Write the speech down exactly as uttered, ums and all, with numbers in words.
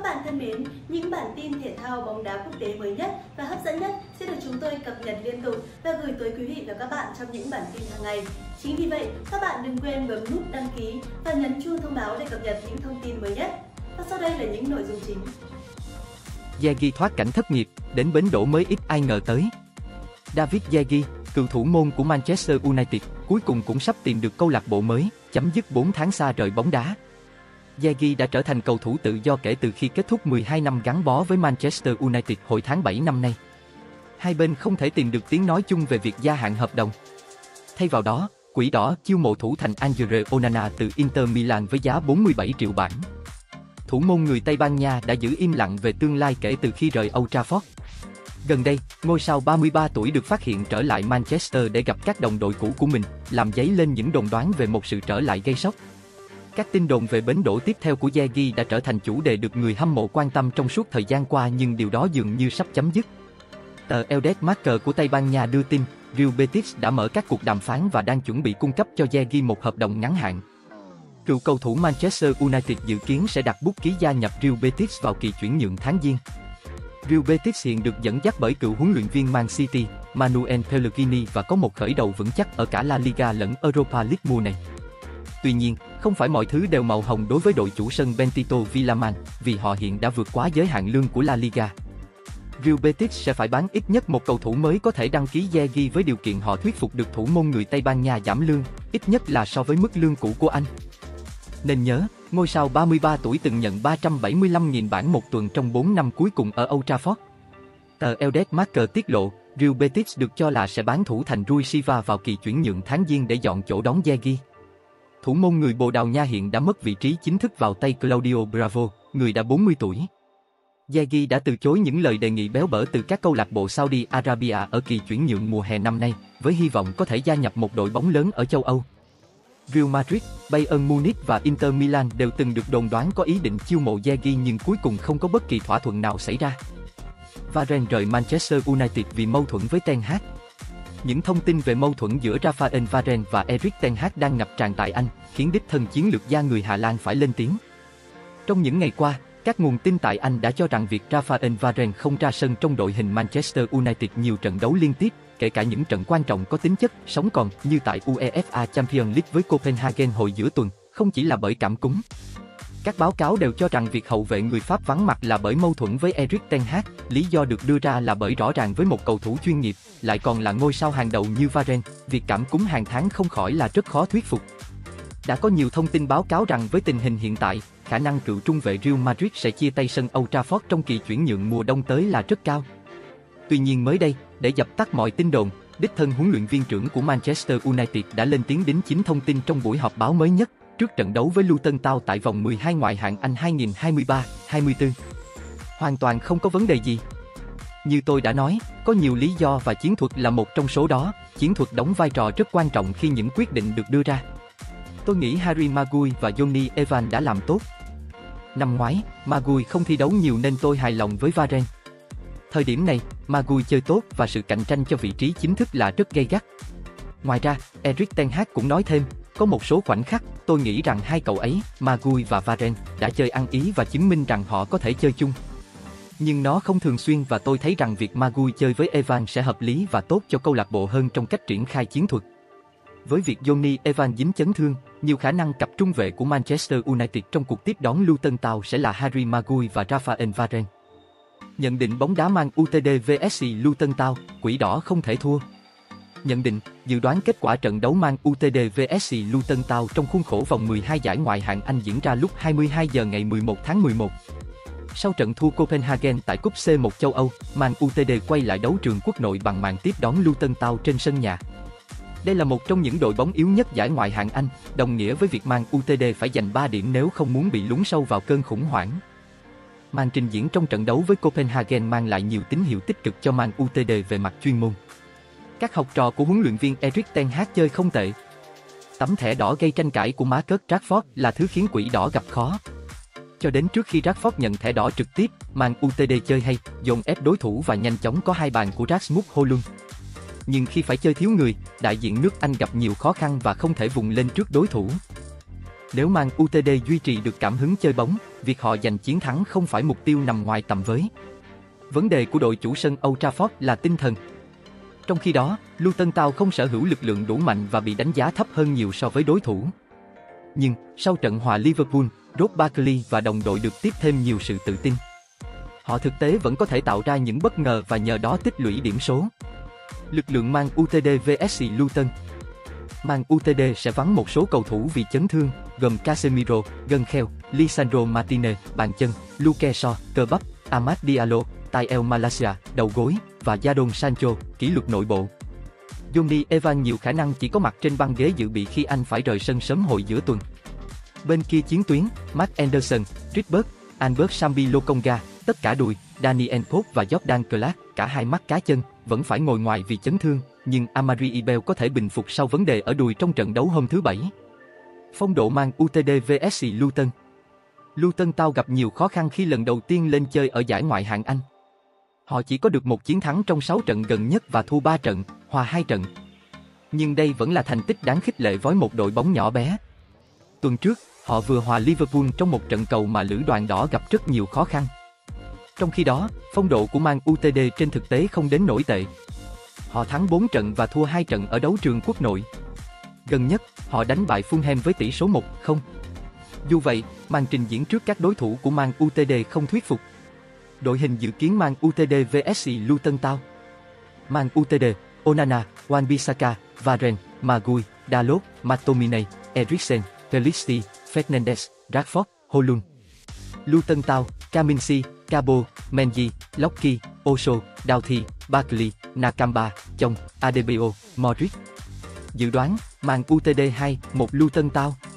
bạn thân mến, những bản tin thể thao bóng đá quốc tế mới nhất và hấp dẫn nhất sẽ được chúng tôi cập nhật liên tục và gửi tới quý vị và các bạn trong những bản tin hàng ngày. Chính vì vậy, các bạn đừng quên bấm nút đăng ký và nhấn chuông thông báo để cập nhật những thông tin mới nhất. Và sau đây là những nội dung chính. Yagi thoát cảnh thất nghiệp, đến bến đỗ mới ít ai ngờ tới. David Yagi, cựu thủ môn của Manchester United, cuối cùng cũng sắp tìm được câu lạc bộ mới, chấm dứt bốn tháng xa rời bóng đá. Yagi đã trở thành cầu thủ tự do kể từ khi kết thúc mười hai năm gắn bó với Manchester United hồi tháng bảy năm nay. Hai bên không thể tìm được tiếng nói chung về việc gia hạn hợp đồng. Thay vào đó, Quỷ đỏ chiêu mộ thủ thành Andre Onana từ Inter Milan với giá bốn mươi bảy triệu bảng. Thủ môn người Tây Ban Nha đã giữ im lặng về tương lai kể từ khi rời Old Trafford. Gần đây, ngôi sao ba mươi ba tuổi được phát hiện trở lại Manchester để gặp các đồng đội cũ của mình, làm dấy lên những đồn đoán về một sự trở lại gây sốc. Các tin đồn về bến đỗ tiếp theo của Yagi đã trở thành chủ đề được người hâm mộ quan tâm trong suốt thời gian qua, nhưng điều đó dường như sắp chấm dứt. Tờ El Desmarque của Tây Ban Nha đưa tin, Real Betis đã mở các cuộc đàm phán và đang chuẩn bị cung cấp cho Yagi một hợp đồng ngắn hạn. Cựu cầu thủ Manchester United dự kiến sẽ đặt bút ký gia nhập Real Betis vào kỳ chuyển nhượng tháng Giêng. Real Betis hiện được dẫn dắt bởi cựu huấn luyện viên Man City, Manuel Pellegrini và có một khởi đầu vững chắc ở cả La Liga lẫn Europa League mùa này. Tuy nhiên, không phải mọi thứ đều màu hồng đối với đội chủ sân Bentito Villaman, vì họ hiện đã vượt quá giới hạn lương của La Liga. Real Betis sẽ phải bán ít nhất một cầu thủ mới có thể đăng ký Yagi với điều kiện họ thuyết phục được thủ môn người Tây Ban Nha giảm lương, ít nhất là so với mức lương cũ của anh. Nên nhớ, ngôi sao ba mươi ba tuổi từng nhận ba trăm bảy mươi lăm nghìn bảng một tuần trong bốn năm cuối cùng ở Old Trafford. Tờ El Desmarque tiết lộ, Real Betis được cho là sẽ bán thủ thành Rui Silva vào kỳ chuyển nhượng tháng Giêng để dọn chỗ đón Yagi. Thủ môn người Bồ Đào Nha hiện đã mất vị trí chính thức vào tay Claudio Bravo, người đã bốn mươi tuổi. Yagi đã từ chối những lời đề nghị béo bở từ các câu lạc bộ Saudi Arabia ở kỳ chuyển nhượng mùa hè năm nay, với hy vọng có thể gia nhập một đội bóng lớn ở châu Âu. Real Madrid, Bayern Munich và Inter Milan đều từng được đồn đoán có ý định chiêu mộ Yagi, nhưng cuối cùng không có bất kỳ thỏa thuận nào xảy ra. Varane rời Manchester United vì mâu thuẫn với Ten Hag. Những thông tin về mâu thuẫn giữa Raphael Varane và Erik ten Hag đang ngập tràn tại Anh, khiến đích thân chiến lược gia người Hà Lan phải lên tiếng. Trong những ngày qua, các nguồn tin tại Anh đã cho rằng việc Raphael Varane không ra sân trong đội hình Manchester United nhiều trận đấu liên tiếp, kể cả những trận quan trọng có tính chất sống còn như tại UEFA Champions League với Copenhagen hồi giữa tuần, không chỉ là bởi cảm cúm. Các báo cáo đều cho rằng việc hậu vệ người Pháp vắng mặt là bởi mâu thuẫn với Erik ten Hag, lý do được đưa ra là bởi rõ ràng với một cầu thủ chuyên nghiệp, lại còn là ngôi sao hàng đầu như Varane, việc cảm cúm hàng tháng không khỏi là rất khó thuyết phục. Đã có nhiều thông tin báo cáo rằng với tình hình hiện tại, khả năng cựu trung vệ Real Madrid sẽ chia tay sân Old Trafford trong kỳ chuyển nhượng mùa đông tới là rất cao. Tuy nhiên mới đây, để dập tắt mọi tin đồn, đích thân huấn luyện viên trưởng của Manchester United đã lên tiếng đính chính thông tin trong buổi họp báo mới nhất, trước trận đấu với Luton Town tại vòng mười hai ngoại hạng Anh hai nghìn không trăm hai mươi ba hai mươi tư. Hoàn toàn không có vấn đề gì. Như tôi đã nói, có nhiều lý do và chiến thuật là một trong số đó, chiến thuật đóng vai trò rất quan trọng khi những quyết định được đưa ra. Tôi nghĩ Harry Maguire và Jonny Evans đã làm tốt. Năm ngoái, Maguire không thi đấu nhiều nên tôi hài lòng với Varane. Thời điểm này, Maguire chơi tốt và sự cạnh tranh cho vị trí chính thức là rất gay gắt. Ngoài ra, Erik ten Hag cũng nói thêm, có một số khoảnh khắc, tôi nghĩ rằng hai cậu ấy, Maguire và Varane, đã chơi ăn ý và chứng minh rằng họ có thể chơi chung. Nhưng nó không thường xuyên và tôi thấy rằng việc Maguire chơi với Evans sẽ hợp lý và tốt cho câu lạc bộ hơn trong cách triển khai chiến thuật. Với việc Jonny Evans dính chấn thương, nhiều khả năng cặp trung vệ của Manchester United trong cuộc tiếp đón Luton Town sẽ là Harry Maguire và Raphael Varane. Nhận định bóng đá Man u tê đê vs Luton Town, Quỷ đỏ không thể thua. Nhận định, dự đoán kết quả trận đấu Man u tê đê vs Luton Town trong khuôn khổ vòng mười hai giải ngoại hạng Anh diễn ra lúc hai mươi hai giờ ngày mười một tháng mười một. Sau trận thua Copenhagen tại cúp xê một châu Âu, Man u tê đê quay lại đấu trường quốc nội bằng màn tiếp đón Luton Town trên sân nhà. Đây là một trong những đội bóng yếu nhất giải ngoại hạng Anh, đồng nghĩa với việc Man u tê đê phải giành ba điểm nếu không muốn bị lún sâu vào cơn khủng hoảng. Màn trình diễn trong trận đấu với Copenhagen mang lại nhiều tín hiệu tích cực cho Man u tê đê về mặt chuyên môn. Các học trò của huấn luyện viên Erik ten Hag chơi không tệ. Tấm thẻ đỏ gây tranh cãi của Marcus Rashford là thứ khiến Quỷ đỏ gặp khó. Cho đến trước khi Rashford nhận thẻ đỏ trực tiếp, Man u tê đê chơi hay, dồn ép đối thủ và nhanh chóng có hai bàn của Rasmus Højlund. Nhưng khi phải chơi thiếu người, đại diện nước Anh gặp nhiều khó khăn và không thể vùng lên trước đối thủ. Nếu mang u tê đê duy trì được cảm hứng chơi bóng, việc họ giành chiến thắng không phải mục tiêu nằm ngoài tầm với. Vấn đề của đội chủ sân Old Trafford là tinh thần. Trong khi đó, Luton Town không sở hữu lực lượng đủ mạnh và bị đánh giá thấp hơn nhiều so với đối thủ. Nhưng, sau trận hòa Liverpool, Rob Barkley và đồng đội được tiếp thêm nhiều sự tự tin. Họ thực tế vẫn có thể tạo ra những bất ngờ và nhờ đó tích lũy điểm số. Lực lượng mang u tê đê vs Luton. Mang u tê đê sẽ vắng một số cầu thủ vì chấn thương, gồm Casemiro, gân kheo, Lisandro Martinez, bàn chân, Luke Shaw, cơ bắp, Amad Diallo, Tyrell Malacia, đầu gối, và Jadon Sancho, kỷ luật nội bộ. Johnny Evans nhiều khả năng chỉ có mặt trên băng ghế dự bị khi anh phải rời sân sớm hồi giữa tuần. Bên kia chiến tuyến, Mark Anderson, Rydberg, Albert Sambi Lokonga, tất cả đùi, Daniel Pope và Jordan Clark, cả hai mắt cá chân, vẫn phải ngồi ngoài vì chấn thương, nhưng Amari Ibel có thể bình phục sau vấn đề ở đùi trong trận đấu hôm thứ Bảy. Phong độ mang u tê đê vs Luton. Luton Town gặp nhiều khó khăn khi lần đầu tiên lên chơi ở giải Ngoại hạng Anh. Họ chỉ có được một chiến thắng trong sáu trận gần nhất và thua ba trận, hòa hai trận. Nhưng đây vẫn là thành tích đáng khích lệ với một đội bóng nhỏ bé. Tuần trước, họ vừa hòa Liverpool trong một trận cầu mà lữ đoàn đỏ gặp rất nhiều khó khăn. Trong khi đó, phong độ của Man u tê đê trên thực tế không đến nổi tệ. Họ thắng bốn trận và thua hai trận ở đấu trường quốc nội. Gần nhất, họ đánh bại Fulham với tỷ số một không. Dù vậy, màn trình diễn trước các đối thủ của Man u tê đê không thuyết phục. Đội hình dự kiến Man u tê đê vs Luton Town. Man u tê đê, Onana, Wan-Bissaka, Varane, Maguire, Dalot, McTominay, Eriksen, Pelistri, Fernandes, Rashford, Holund. Luton Town, Kaminski, Cabo, Mendy, Lockie, Oso, Doughty, Barkley, Nakamba, Chong, Adebayo, Modric. Dự đoán, Man u tê đê hai một Luton Town.